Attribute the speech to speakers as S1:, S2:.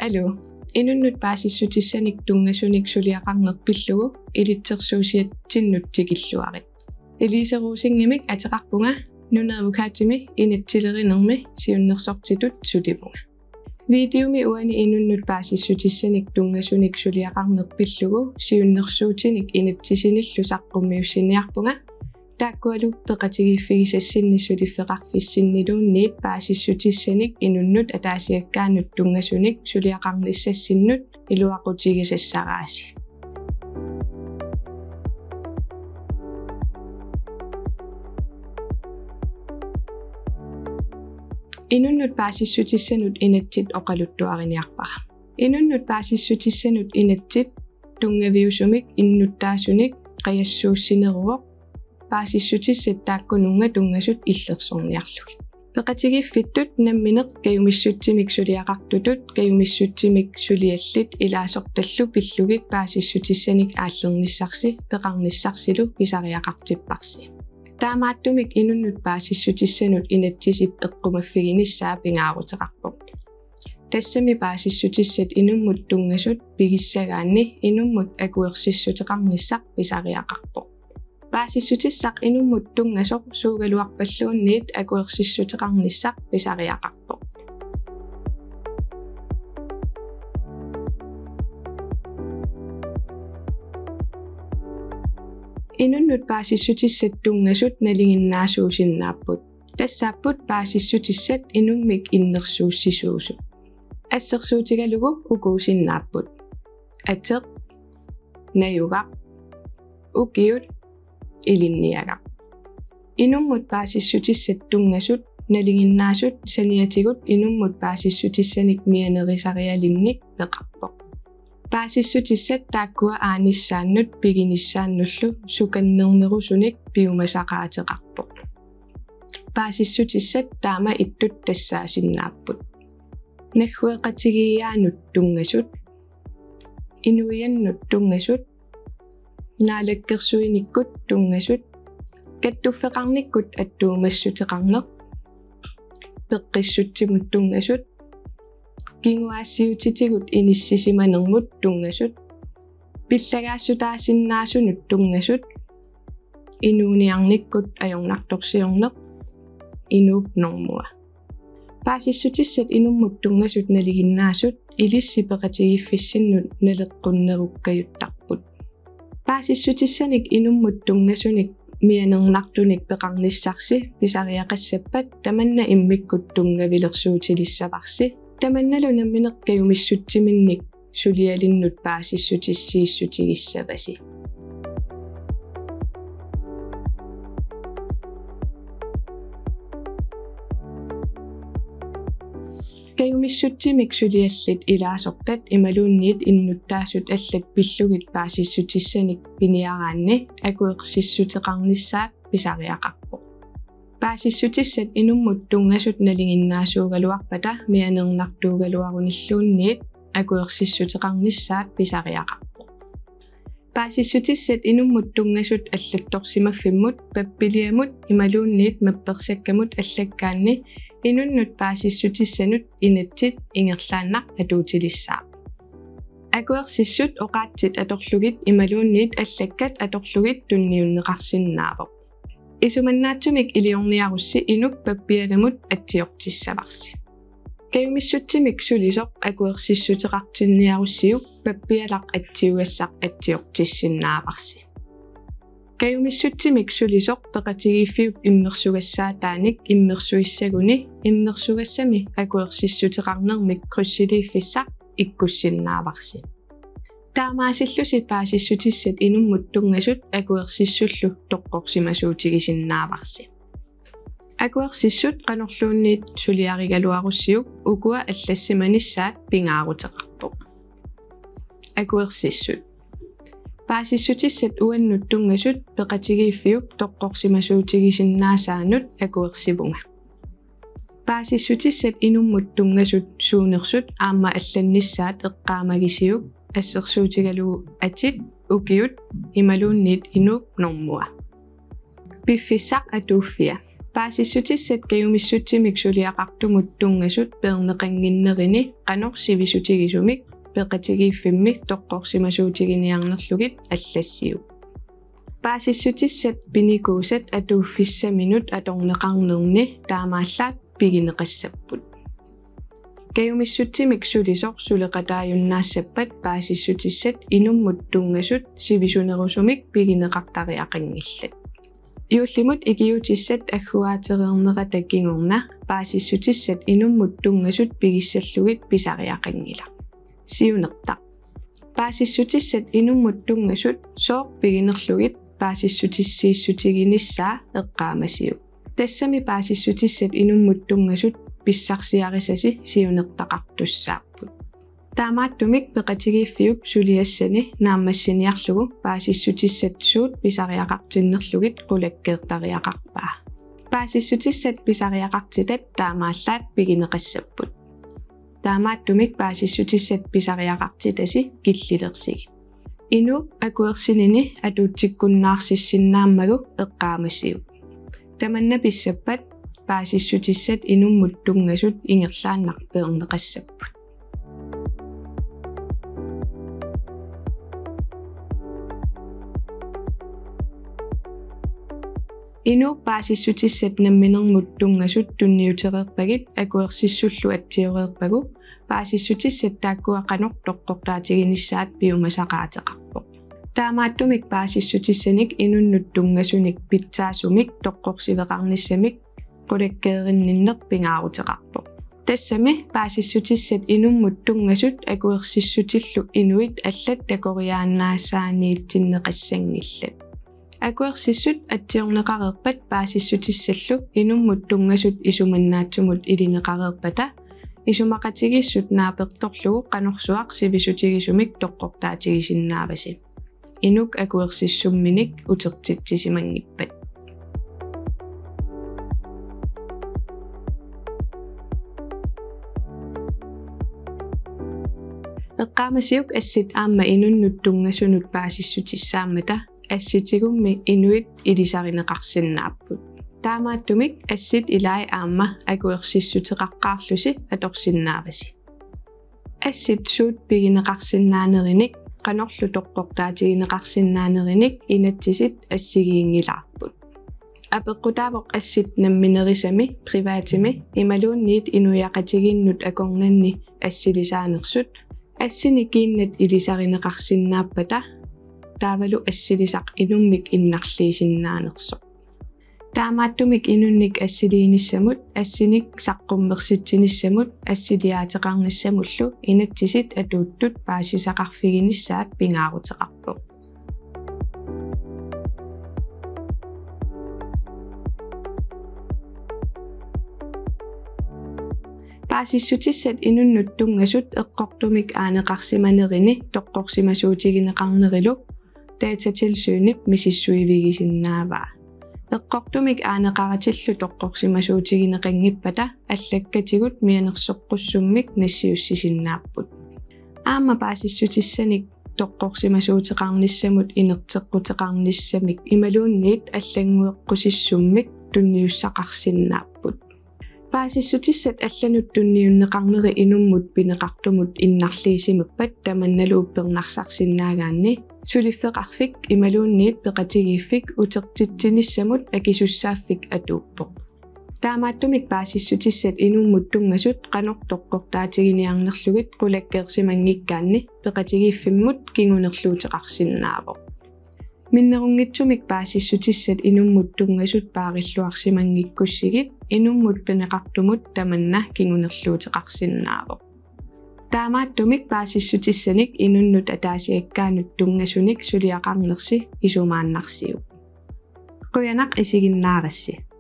S1: Allo, inunnut paasissutissanik tungasunik suliaqarnerpillugu ilitsersuusiat tinnuttikilluarit. Eliseruusingimik ateqarpunga nuneemukaatimi inattilerinermi siunnersortitut sulipunga. Videomi uani inunnut paasissutissanik tungasunik suliaqarnerpillugu siunnersuutinik inattisinillusaqqummiussiniarpunga taakkualu peqatigiiffigisassinnissulifeqarfissinniluunniit paasissutissanik inunnut ataasiakkaannut tungasunik suliaqarnissassinnut iluaqutigisassaraasi. Inunnut paasissutissanut inattit oqaluttuariniarpara. Inunnut paasissutissanut inattit tungaviusumik innuttaasunik qayassuussineruoq paasissutissat taakkununga tungasut illersorniarlugit. Peqatigiiffittut nammineq kayumissuttimik suliaqartutut kayumissuttimik suliallit ilaasortallu pillugit paasissutissanik aallernisarsi peqarnissarsilu pisariaqartipparsi. Taamaattumik inunnut paasissutissanut inattisip eqqumaffiginissaa pingaaruteqarpoq. Tassami paasissutissat inummut tungasut pigissagaanni inummut akuersissuteqarnissaq pisariaqarpoq. Paasissutissaq inummut tungasoq suugaluarpalluunniit akuersissuteqarnissaq pisariaqarpoq. Inunnut paasissutissat tungasut nalinginnaasuusinnaapput. Tassaapput paasissutissat inummik innersuussisuusu. Assersuutigalugu ukuusinnaapput. Ateq, nayugaq, ukiut, ilinniagaq. Inummut paasissutissat tungasut nalinginnaasut saniatigut inummut paasissutissanik mianerisarialinnik peqarpoq. Paasissutissat taakkua aanissaannut piginissaannullu sukannernerusunik piumasaqaateqarpoq. Paasissutissat taama ittut tassaasinnaaput. Naggueqatigiiaanut tungasut inuiannut tungasut naalakkersuinikkut tungasut kattuffeqarnikkut attuumassuteqarneq peqqissuttimut tungasut kinguaassiutitigut inissisimanermut tungasut pillagaassutaasinnaasunut tungasut inuuniarnikkut ajornartorsiorneq inuup normua. Paasissutissat inummut tungasut naliginnaasut ilissipeqatigiiffissinnut naleqqunnerukkajuttarput. Paasissutissanik inummut tungasunik mianernartunik peqarnissarsi pisariaqassappat tamanna immikkut tungavilersuutilissavarsi tamannalu nammineq kayumissuttiminnik sulialinnut paasissutissiissutigissavasi. Kayumissuttimik suliallit ilaasortat imaluunniit innuttaasut allat pillugit paasissutissanik piniaraanni akueqsissuteqarnissaat pisariaqarpoq. Paasissutissat inummut tungasut nalinginnaasuugaluarpata mianernartuugaluarunilluunniit akueqsissuteqarnissaat pisariaqarpoq. Paasissutissat inummut tungasut allattorsimaffimmut pappiliamut imaluunniit mappersakkamut allakkaanni inunnut paasissutissanut inattit ingerlaannaq atuutilissaa. Akuersissut oqaatsit atorlugit imaluunniit allakkat atorlugit tunniunneqarsinnaapoq. Isumannaattumik iliorniarussi inuk pappialamut attiortissavarsi. Kayumissuttimik sulisoq akuersissuteqartinniarussiuk pappialaq atsiugassaq attiortissinnavarsi. Kayumissuttimik sulisoq peqatigiiffiup immersugassaataanik immersuissaguni immersugassami akuersissuteqarnermik krussiliiffissaq ikkussinnavarsi. Taamaasillusi paasissutissat inummut tungasut akuersissullu toqqorsimasuutigisinnavarsi. Akuersissut qanorluunniit suliarigaluarussiuk ukua allassimanissaat pingaaruteqarpoq. Akuersissut paasissutissat uannut tungasut peqatigiiffiup toqqorsimasuutigisinnaasaaanut akuersivunga. Paasissutissat inummut tungasut suunersut aamma allannissaat eqqaamagisiuk assersuutigalugu atit ukiut imaluunniit inuup normua. Piffissaq atuuffia. Paasissutissat kayumissutsimik suliaqartumut tungasut peerneqanginnerini qanorsivisutigisumik peqatigiiffimmi toqqorsimasuutiginiarnerlugit allassiu. Paasissutissat pinikuusat atuuffissaminut atorneqarnerni taamaallaat pigineqassapput. Kayumissutsimik sulisor suleqataajunnaassapat paasissutissat inummut tungasut sivisunerusumik pigineqartariaqanngillat. Iullimut ikiutissat agguaatereerneqa takingorna paasissutissat inummut tungasut pigissallugit pisariaqanngila. Siunertaq. Paasissutissat inummut tungasut sooq piginerlugit paasissutissiissutiginisaa eqqaamasiu. Tassami paasissutissat inummut tungasut pissarsiarisasi siunertaqartussaarput. Taamaattumik peqatigiiffiup suliassani naammassiniarlugu paasissutissat suut pisariaqartinnerlugit qulakkeertariaqarpaa. Paasissutissat pisariaqartitat taamaallaat pigineqassapput. Taamaattumik paasissutissat pisariaqartitasi killilersigit. Inu akuersinini atuutsikkunnaarsissinnaammaguk eqqaamassiu. Tamanna pissappat paasissutissat inummut tungasut ingerlaannarpeerneqassapput. Inu paasissutissat namminermut tungasut tunniutereerpagit akuersissullu atsiureerpagu paasissutissat taakkuaqanor toqqortaatiginissaat piumasaqaateqarpoq. Taamaattumik paasissutissanik inunnut tungasunik pitsaasumik toqqorsiveqarnissamik qulakkeerinninner pingaaruteqarpoq. Tassami paasissutissat inummut tungasut akuersissutillu inuit allat takoriaannaasaaniitsinneqassangillat. Akuersissut atsiorneqareerpat paasissutissallu inummut tungasut isumannaatsumut ilineqareerpata isumaqatigissut naapertorlugu qanorsuaq sivisutigisumik toqqortaatigisinnaavasi. Inuk akuersissumminik utertitsisimangippat. Eqqaamasiuk assit aamma inunnut tungasunut paasissutissaammata assitigummi inuit ilisarineqarsinnaapput. Taamaattumik assit ilai aamma akuersissuteqaqqaarlusi atorsinnaavasi. Assit suut pigineqarsinnaanerik qanorlu toqqortaatigineqarsinnaanerik inatsisit assigiingilaarput. Apeqqutaavoq assit namminerisami privaatimi imaluunniit inuyaqatiginnut akornanni assilisaanersut assinikiinnat ilisarineqarsinnaappata taavalu assilisaq inummik innarliisinnaanersoq. Taamaattumik inunnik assiliinissamut assinik saqqummersitsinissamut assiliaateqarnissamullu inatsisit atuuttut paasisaqarfiginissaat pingaaruteqarpoq. Paasissutissat inunnut tungasut eqqortumik aaneqarsimanerini toqqorsimasuutigineqarnerilu datatilsyunip misissuivigisinnnaavaa. Eqqortumik aaneqaratillu toqqorsimasuutigineqangippata allakkatigut mianersoqqussummik nassiussisinnaapпут. Aamma paasissutissanik toqqorsimasuuteqarnissamut inerteqquteqarnissamik imaluunniit allangueqqusissummik tunniussaqarsinnaapпут. Paasissutissat allanut tunniunneqarneri inummut pineqartumut innarliisimippat tamannaluuppernarsarsinnaagaanni suliffeqarfik imaluunniit peqatigiiffik utertittinissamut akisussaaffik atuuppoq. Taamaattumik paasissutissat inummut tungasut qanor toqqortaatiginiarnerlugit qulakkeersimangikkaanni peqatigiiffimmut kingunerluuteqarsinnaavoq. Minnerungitsumik paasissutissat inummut tungasut paarilluarsimangikkussigit inummut peneqartumut tamanna kingunerluuteqarsinnaavoq. Taamaattumik paasissutissanik inunnut ataasiakkaanut tungasunik suliaqarnersi isumaannarsiu. Quyanaq isiginnaarassi.